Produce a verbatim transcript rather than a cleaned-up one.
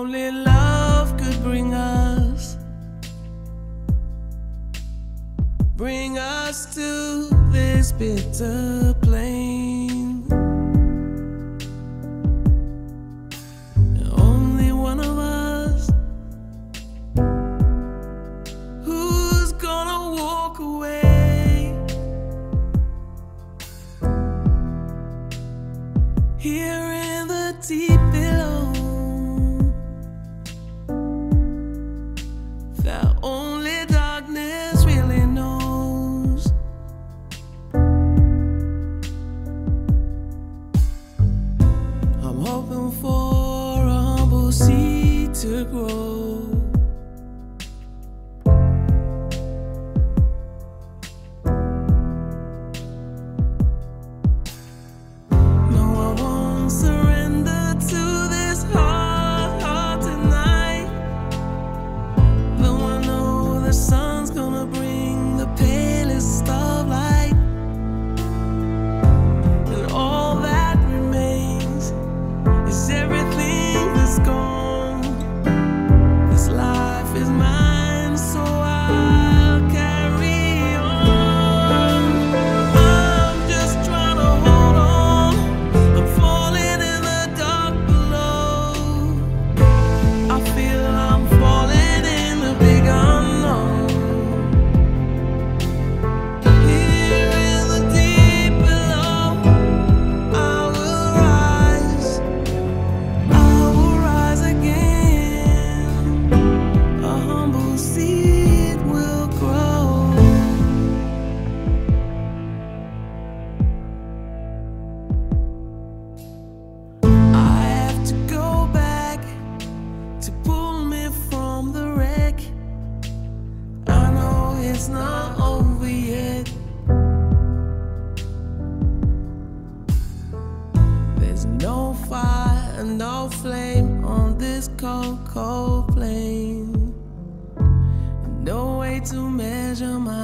only love could bring us, bring us to this bitter plain. Only one of us who's gonna walk away. Here in the deep below, that only darkness really knows. I'm hoping for a humble seed to grow. To measure my